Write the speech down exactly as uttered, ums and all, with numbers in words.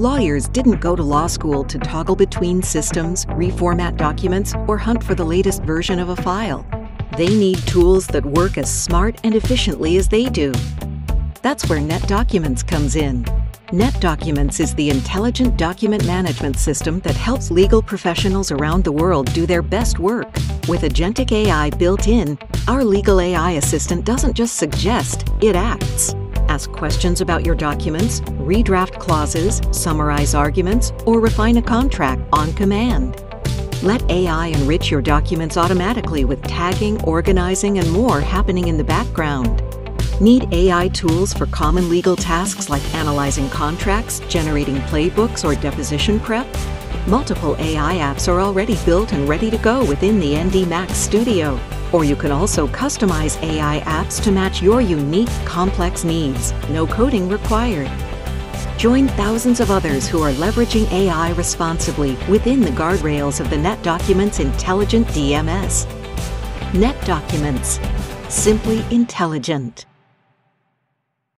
Lawyers didn't go to law school to toggle between systems, reformat documents, or hunt for the latest version of a file. They need tools that work as smart and efficiently as they do. That's where NetDocuments comes in. NetDocuments is the intelligent document management system that helps legal professionals around the world do their best work. With Agentic A I built in, our legal A I assistant doesn't just suggest, it acts. Ask questions about your documents, redraft clauses, summarize arguments, or refine a contract on command. Let A I enrich your documents automatically with tagging, organizing, and more happening in the background. Need A I tools for common legal tasks like analyzing contracts, generating playbooks, or deposition prep? Multiple A I apps are already built and ready to go within the ndMAX Studio. Or you can also customize A I apps to match your unique, complex needs. No coding required. Join thousands of others who are leveraging A I responsibly within the guardrails of the NetDocuments Intelligent D M S. NetDocuments. Simply intelligent.